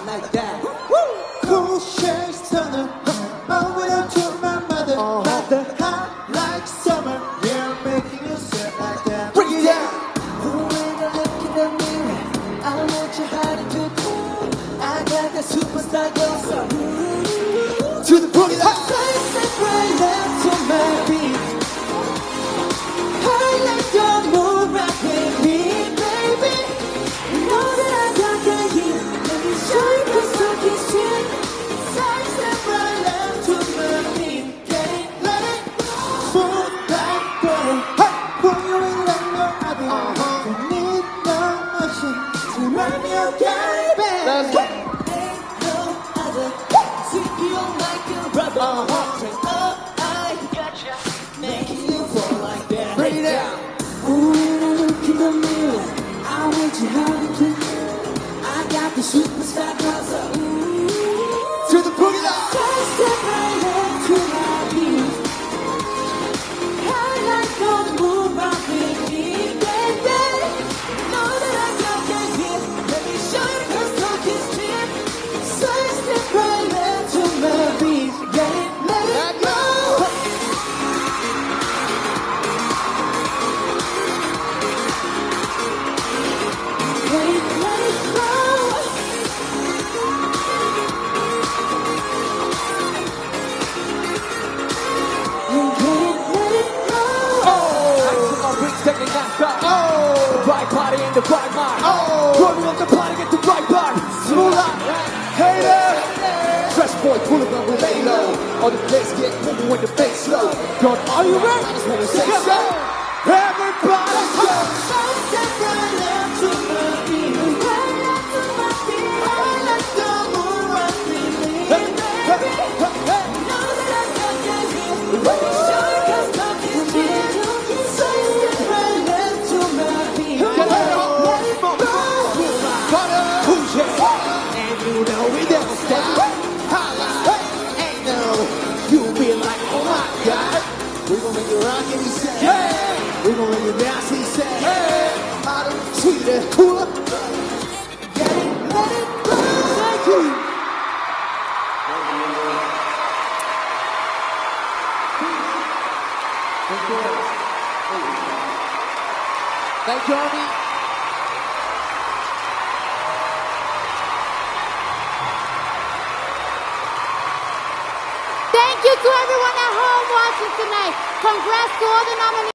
like that. Cool shades turner, over to my mother. Mother, hot like summer. Yeah, I'm making you sweat like that. Bring it down. When I look in the mirror, I want you how to do. I got that superstar glow, so to the boogie line. Step right up to my beat. I like your move right with me, baby. You know that I got that heat. Let me show you 'cause talk is cheap. Step right up to my beat. Get it, let it smooth like butter. Hey, put you in like no other. Don't need no motion to remind me of baby. Let's go. Turn up, I gotcha, making you fall like that. Bring it down. When I look in the mirror, I want you how to do. I got the superstar girls up to the boogie line. Step right up to my beat. I like your move right with me, baby. Know that I got that hit. Let me show you 'cause talk is cheap. So step right up to my beat. Get it? The right body and the right mind. Running up the party, get the right body. Smooth out. Hey there. Fresh boy, pull it up with lay low. All the place get moving when the bass slow. God, are you ready? I just wanna say so. Everybody go. Step right up to my beat. Right up to my beat. I like the move right with me. Hey, hey, hey. Know that I got that hit. Let me show you 'cause talk is cheap. So step right up to my beat. Let it go. Butter. And you know we don't stop. Holla. Ain't no. You be like, oh my God. We gon' make you rock and he said, hey. We gon' make you dance, he said, hey. Hotter, sweeter, cooler. Get it, let it go. Thank you. Thank you. Thank you, Army. Thank you to everyone at home watching tonight. Congrats to all the nominees.